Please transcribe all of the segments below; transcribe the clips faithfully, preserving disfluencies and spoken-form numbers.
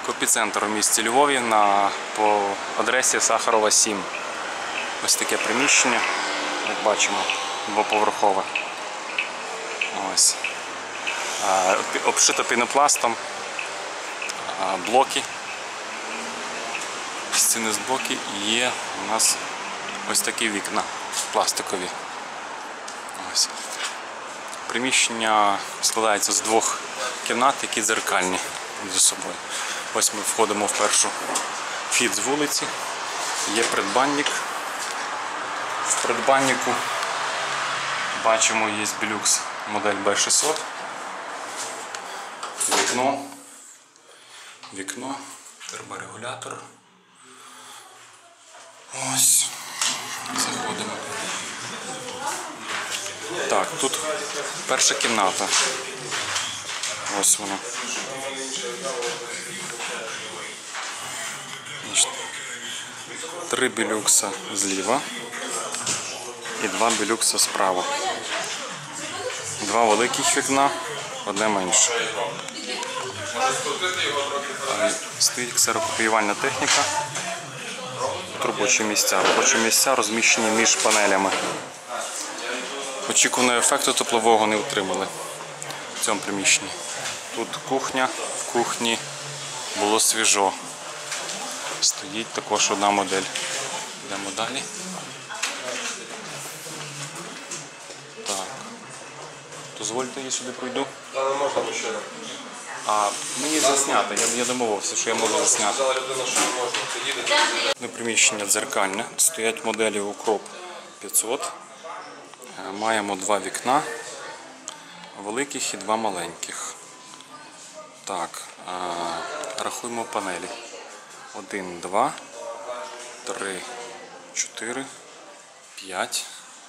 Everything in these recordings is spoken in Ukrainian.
Копіцентр у місті Львові на, по адресі Сахарова, сім. Ось таке приміщення, як бачимо, двоповерхове. Ось. Обшито пінопластом, блоки, стіни з боки, і є у нас ось такі вікна пластикові. Ось. Приміщення складається з двох кімнат, які дзеркальні між собою. Ось ми входимо в першу вхід з вулиці, є придбанник. В придбаннику бачимо, є Белюкс модель Б шістсот. Вікно, вікно, терморегулятор. Ось, заходимо. Так, тут перша кімната. Ось вона. Три Белюкса зліва і два Белюкса справа. Два великих вікна, одне менше. Стоїть ксерокопіювальна техніка. Тут робочі місця. Робочі місця розміщені між панелями. Очікуваного ефекту теплового не отримали в цьому приміщенні. Тут кухня, в кухні було свіжо. Стоїть також одна модель. Йдемо далі. Так. Дозвольте, я сюди пройду. Та не можна мужчина. А мені засняти, я, я домовився, що я можу засняти. Сказала людина, що не можна. Їдете. Приміщення дзеркальне. Стоять моделі Укроп п'ятсот. Маємо два вікна, великих і два маленьких. Так, рахуємо панелі. Один, два, три, чотири, п'ять,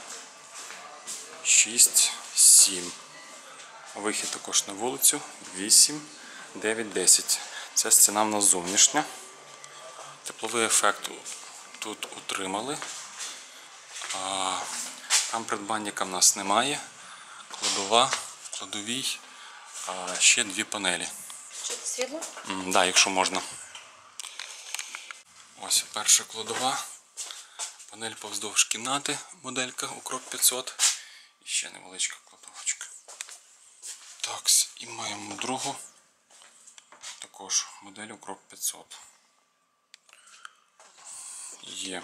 шість, сім. Вихід також на вулицю. вісім, дев'ять, десять. Ця стіна в нас зовнішня. Тепловий ефект тут утримали. А, там придбанника в нас немає. Кладова, в кладовій а, ще дві панелі. Що це світло? Так, да, якщо можна. Ось перша кладова. Панель повздовж кімнати, моделька Укроп п'ятсот. І ще невеличка кладовочка. Так, і маємо другу. Також модель Укроп п'ятсот. Є.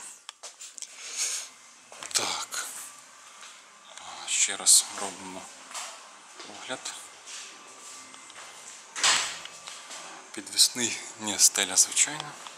Так. Ще раз робимо огляд. Підвісний, ні, стеля звичайна.